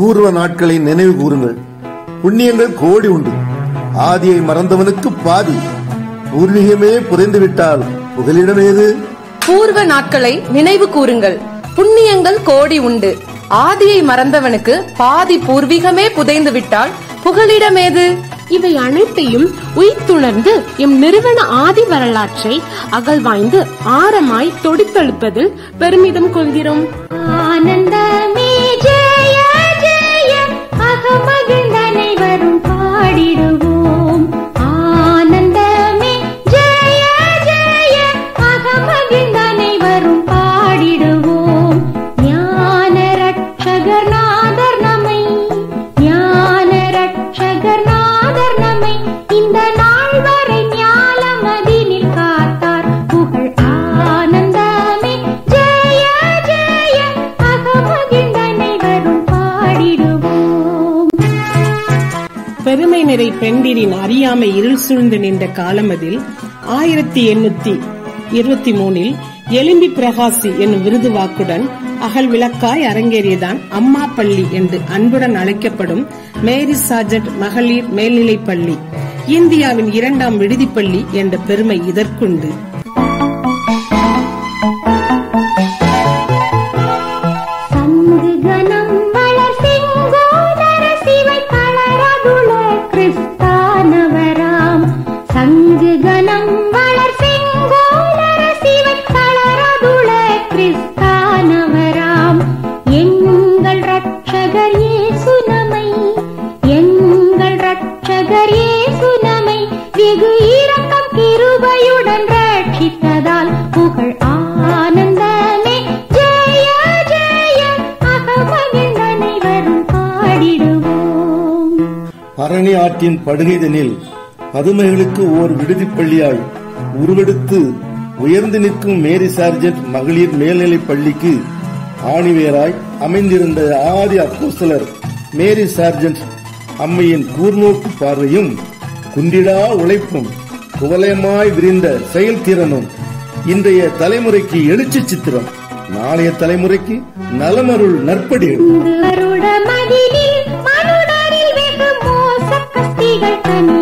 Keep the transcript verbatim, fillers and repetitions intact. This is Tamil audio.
பூர்வ நாட்களை நினைவு கூறுங்கள். புண்ணியங்கள் கோடி உண்டு, ஆதியை மறந்தவனுக்கு பாதி. பூர்வீகமே புதைந்துவிட்டால் புகலிடமேது? பூர்வ நாட்களை நினைவு கூறுங்கள், புண்ணியங்கள் கோடி உண்டு, ஆதியை மறந்தவனுக்கு பாதி பூர்வீகமே புதைந்து விட்டால் புகலிடமேது? இவை அனைத்தையும் உய்த்துணர்ந்து எம் நிறுவன ஆதி வரலாற்றை அகழ்வாய்ந்து ஆரமாய் தொடித்தெழுப்பதில் பெருமிதம் கொள்கிறோம். ஆனந்தமே ஜெய ஜெய அகமகிழ்ந்த அனைவரும் பாடிடுவோம். ஆனந்தமே ஜெய ஜெய அகமகிழ்ந்த அனைவரும் பாடிடுவோம். ஞான ரட்சகர் நாதர் நம்மை, ஞான ரட்சகர் நாதர் நம்மை இந்த நாள் வரை ஞாலமதினில் காத்தார். புகழ் ஆனந்தமே ஜெய ஜெய அகமகிழ்ந்த அனைவரும் பாடிடுவோம். பெருமை நிறை பெண்டிரின் அறியாமை இருள் சூழ்ந்து நின்ற காலமதில் ஆயிரத்தி எண்ணூத்தி இருபத்தி மூணில் எலும்பி பிரகாசி என்னும் விருது வாக்குடன் அகல் விளக்காய் அரங்கேறியதான் அம்மா பள்ளி என்று அன்புடன் அழைக்கப்படும் மேரி சார்ஜென்ட் மகளிர் மேல்நிலைப் பள்ளி. இந்தியாவின் இரண்டாம் விடுதிப்பள்ளி என்ற பெருமை இதற்குண்டு. பரணி ஆற்றின் படுகைதனில் பதுமைகளுக்கு ஓர் விடுதிப் பள்ளியாய் உருவெடுத்து உயர்ந்து நிற்கும் மேரி சார்ஜென்ட் மகளிர் மேல்நிலைப் பள்ளிக்கு ஆணிவேராய் அமைந்திருந்த ஆதி அப்போஸ்தலர் மேரி சார்ஜென்ட் அம்மையின் கூர்நோக்கு பார்வையும் குன்றிடா உழைப்பும் குவலயமாய் விரிந்த செயல்திறனும் இன்றைய தலைமுறைக்கு எழுச்சி சித்திரம், நாளைய தலைமுறைக்கு நலமருள் நற்படி.